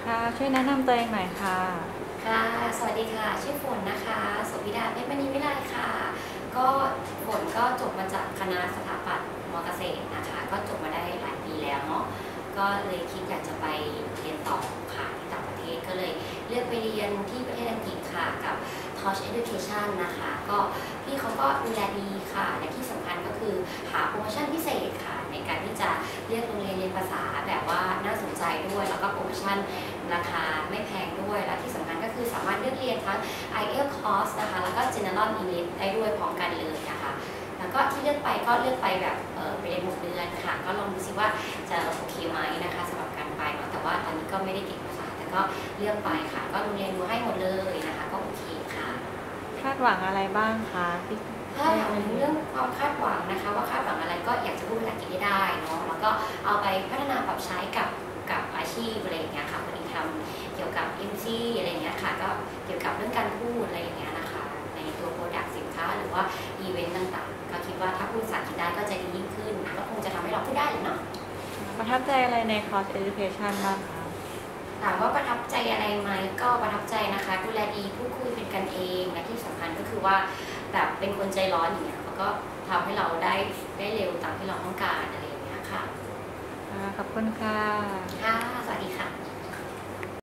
ค่ะช่วยแนะนำตัวเองหน่อยค่ะค่ะสวัสดีค่ะชื่อฝนนะคะโสภิดาเพชรมณีวิไลค่ะก็ฝนก็จบมาจากคณะสถาปัตย์มเกษตรนะคะก็จบมาได้หลายปีแล้วเนาะก็เลยคิดอยากจะไปเรียนต่อค่ะที่ต่างประเทศก็เลยเลือกไปเรียนที่ประเทศอังกฤษค่ะกับ Touch Education นะคะก็พี่เขาก็ดูแลดีค่ะและที่สำคัญก็คือหาโปรโมชั่นพิเศษค่ะในการที่จะเลือกโรงเรียนเรียนภาษาแบบว่าน่าสนใจด้วยแล้วก็โปรโมชั่นราคาไม่แพงด้วยและที่สำคัญก็คือสามารถเลือกเรียนทั้ง IELTS course นะคะแล้วก็ General English ได้ด้วยพร้อมกันเลยนะคะแล้วก็ที่เลือกไปก็เลือกไปแบบไปเรียน6 เดือนค่ะก็ลองดูซิว่าจะโอเคไหมนะคะสำหรับการไปเนาะแต่ว่าตอนนี้ก็ไม่ได้เก่งภาษาแต่ก็เลือกไปค่ะก็โรงเรียนดูให้หมดเลยนะคะก็โอเคค่ะคาดหวังอะไรบ้างคะถ้าอย่างเรื่องความคาดหวังนะคะว่าคาดหวังอะไรก็อยากจะพูดภาษาอังกฤษให้ได้เนาะแล้วก็เอาไปพัฒนาปรับใช้กับอาชีพอะไรอย่างเงี้ยค่ะพอดีทำเกี่ยวกับ MC อะไรอย่างเงี้ยค่ะก็เกี่ยวกับเรื่องการพูดอะไรอย่างเงี้ยนะคะในตัวโปรดักต์สินค้าหรือว่าอีเวนต์ต่างๆก็คิดว่าถ้าพูดภาษาอังกฤษได้ก็จะดียิ่งขึ้นก็คงจะทำให้เราพูดได้เลยเนาะประทับใจอะไรในคอร์ส Education บ้างคะถามว่าประทับใจอะไรไหมก็ประทับใจนะคะดูแลดีพูดคุยเป็นกันเองและที่สำคัญก็คือว่าแบบเป็นคนใจร้อนอย่างเงี้ยเขาก็ทำให้เราได้เร็วตามที่เราต้องการอะไรอย่างเงี้ยค่ะขอบคุณค่ะค่ะสวัสดีค่ะ